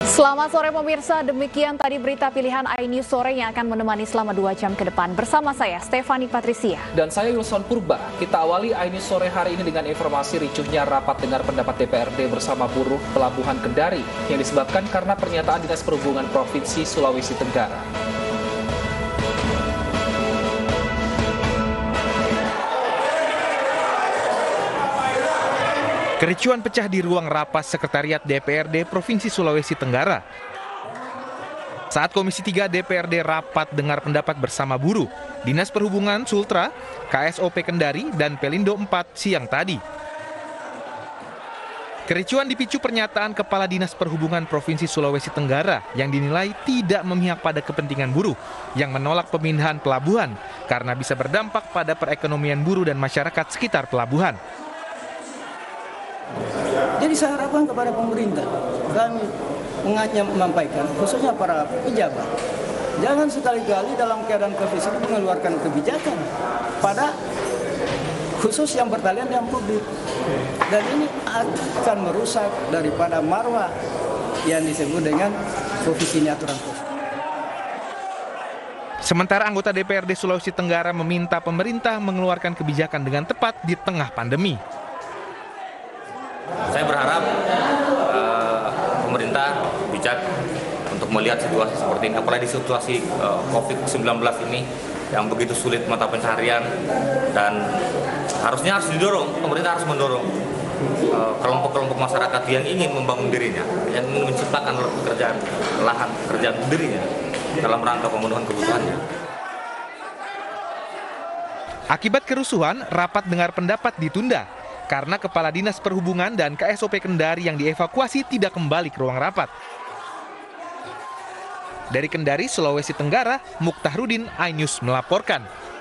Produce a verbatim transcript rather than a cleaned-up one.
Selamat sore pemirsa, demikian tadi berita pilihan iNews Sore yang akan menemani selama dua jam ke depan. Bersama saya, Stefani Patricia. Dan saya Wilson Purba. Kita awali iNews Sore hari ini dengan informasi ricuhnya rapat dengar pendapat D P R D bersama buruh Pelabuhan Kendari yang disebabkan karena pernyataan Dinas Perhubungan Provinsi Sulawesi Tenggara. Kericuan pecah di ruang rapat Sekretariat D P R D Provinsi Sulawesi Tenggara. Saat Komisi tiga D P R D rapat dengar pendapat bersama buruh, Dinas Perhubungan Sultra, K S O P Kendari, dan Pelindo empat siang tadi. Kericuan dipicu pernyataan Kepala Dinas Perhubungan Provinsi Sulawesi Tenggara yang dinilai tidak memihak pada kepentingan buruh yang menolak pemindahan pelabuhan karena bisa berdampak pada perekonomian buruh dan masyarakat sekitar pelabuhan. Jadi saya harapkan kepada pemerintah, kami mengajak menyampaikan, khususnya para pejabat, jangan sekali-kali dalam keadaan krisis ini mengeluarkan kebijakan pada khusus yang bertalian dengan publik. Dan ini akan merusak daripada marwah yang disebut dengan provisi ini aturan khusus. Sementara anggota D P R D Sulawesi Tenggara meminta pemerintah mengeluarkan kebijakan dengan tepat di tengah pandemi. Saya berharap uh, pemerintah bijak untuk melihat situasi seperti ini, apalagi situasi uh, COVID sembilan belas ini yang begitu sulit mata pencaharian, dan harusnya harus didorong, pemerintah harus mendorong kelompok-kelompok uh, masyarakat yang ingin membangun dirinya, yang ingin menciptakan pekerjaan lahan pekerjaan dirinya dalam rangka pemenuhan kebutuhannya. Akibat kerusuhan, rapat dengar pendapat ditunda karena Kepala Dinas Perhubungan dan K S O P Kendari yang dievakuasi tidak kembali ke ruang rapat. Dari Kendari, Sulawesi Tenggara, Mukhtarudin, iNews melaporkan.